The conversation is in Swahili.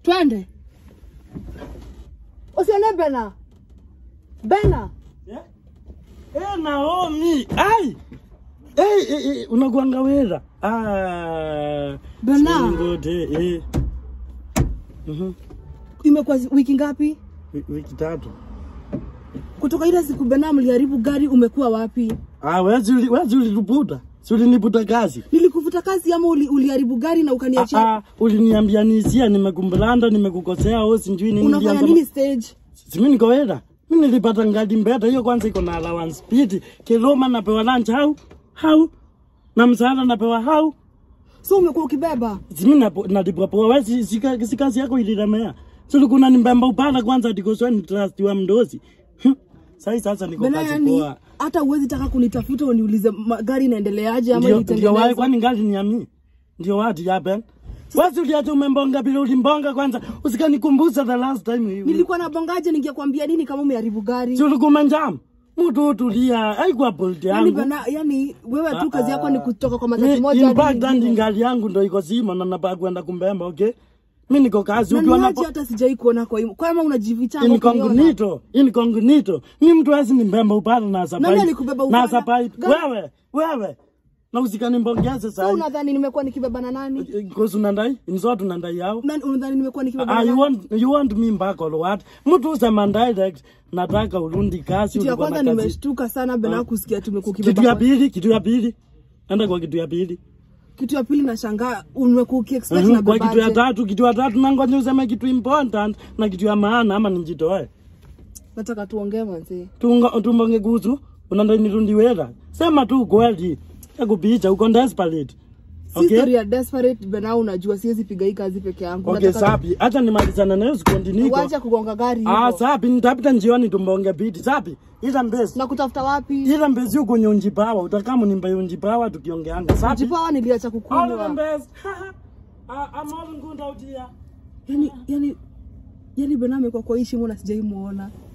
Twende. Usione Bena. Bena. Yeah? Naomi. Ai. Unakuanga wera. Bena. Ngote. Imekuwa wiki ngapi? Wiki 3. Kutoka ile siku Bena mliharibu gari umekuwa wapi? Wewe uliniputa. Uliniputa kazi. Nilikufuta kazi ama uliharibu gari na ukaniachia? Uliniambia nisia nimekumbulanda nimekukosea au sijui nini. Unafanya nini stage? Mimi niko wera. Mimi nilipata ngadi mbeta hiyo kwanza iko na allowance speed. Kiloma napewa lunch how? Na msaada napewa how? So umekuwa ukibeba? Mimi nalipwa poa. Wewe si kazi yako ililemea. Sio kuna nimbemba upana kwanza dikoswa ni trust wa mdozi. Sasa niko kazi poa. Hata uwezi taka kunitafuta uniulize gari inaendeleaje ama ilitengenezwa. Ndio wapi kwani gari ni ya mimi? Ndio wapi hapa? Wazi uliacha umembonga bila ulimbonga kwanza. Usikanikumbuza the last time hiyo. Nilikuwa na bongaje ningekwambia nini kama umeharibu gari? Sio kumanjam. Mtu tulia, haikuwa bolt yangu. Yani wewe tu kazi yako ni kutoka kwa matatu moja hadi nyingine. In gari yangu ndio iko zima na napaka kwenda kumbemba, okay? Mimi niko kazi ukiwa na hata sijai kuona kwa hiyo. Kama unajificha incognito. Mimi mtu hasi ni mbemba upana na sapai. Nani alikubeba upana? Na sapai. Wewe. Na usikani mbongeza sasa. So unadhani nimekuwa nikibeba na nani? Because unandai, inzoto unandai yao. Nani unadhani nimekuwa nikibeba na nani? You want me back or what? Mtu usema direct nataka urundi kazi ulikuwa na kazi. Kwanza nimeshtuka sana Bena kusikia tumekukibeba. Kitu ya pili. Enda kwa kitu ya pili. Kitu ya pili nashangaa umekuwa ukiexpect na baba. Kwa kitu ya tatu nangoja useme kitu important na kitu ya maana ama nijitoe. Nataka tuongee manzi. Tumbonge kuhusu unaenda nirundi wera. Sema tu kweli. Kupicha uko desperate. Okay. Story ya desperate Bena unajua siwezi piga hii kazi peke yangu. Okay, sapi. Acha nimalizane nayo continue. Wacha kugonga gari hiyo. Sapi nitapita njioni tumbonge beat. Sapi. Ila mbezi. Na kutafuta wapi? Ila mbezi uko nyonji power. Utakamu nimba nyonji power tukiongeanga. Sapi. Nyonji power niliacha kukunywa. All mbezi. I'm all good out here. Yani Bena amekuwa kwa heshima na sijai muona.